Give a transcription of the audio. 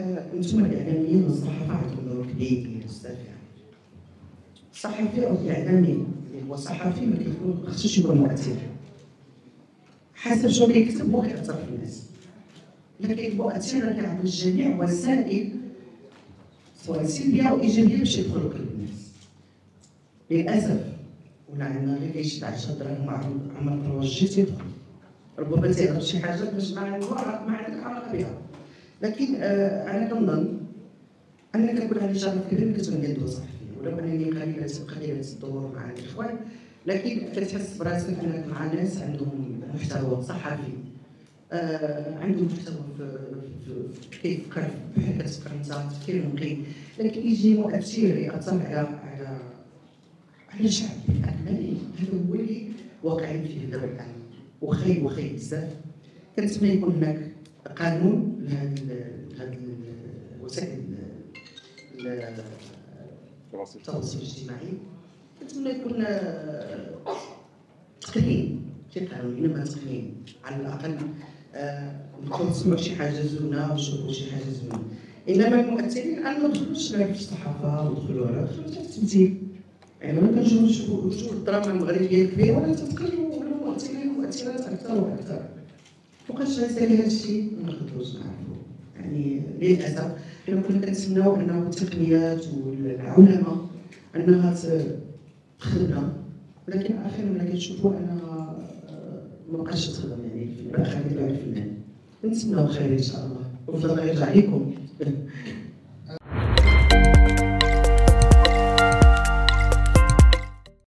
انتم الاعلاميين والصحافه عندكم دور كبير بزاف يعني. الصحفي او الاعلامي اللي هو صحفي ما خصوش يكون مؤثر، حسب شنو كيكتب هو كيأثر في الناس، لكن المؤثر كيعطي الجميع وسائل سواء سلبيه او ايجابيه باش يدخلوا قلب الناس. للاسف ولا عندنا غير كيشد 10 دراهم عمر البروجي تيدخل، ربما تيهرب شي حاجه باش ما عندك علاقه بها. لكن انا كنظن انك كيكون عندي شرف كبير ملي كتكون ندوي صحفي، ولو انني قليله الدور مع الاخوان، لكن كتحس براسك انك مع ناس عندهم محتوى صحفي، عندهم محتوى كيفكر بحال كتفكر انت تفكير نقي، لكن يجي مؤثر ياثر على الشعب باكمله. هذا هو اللي واقعين فيه دابا الان، وخاي بزاف. كنتمنى يكون هناك قانون لهذه وسائل التواصل الاجتماعي، كنتمنى يكون تقنين، شي قانون انما تقنين على الاقل ندخلوا نسمعوا شي حاجه زوينه ونشوفوا شي حاجه زوينه. انما المؤثرين الان ما دخلوش لا في الصحافه ودخلوا في التمثيل، يعني ملي كنجيو نشوفوا الدراما المغربيه الكبيره ولا تنقلوا المؤثرين والمؤثرات اكثر واكثر. فوقاش غيسالي هذا الشيء ما نقدروش نعرفوا، يعني للاسف حنا كنا كنتسناو انه التقنيات والعولمه انها تخدمنا، ولكن اخيرا ملي كنشوفوا انها مابقاش تخدم، يعني باقا كتبيع الفنان. نتسناو خير ان شاء الله، وفضل يرجع لكم.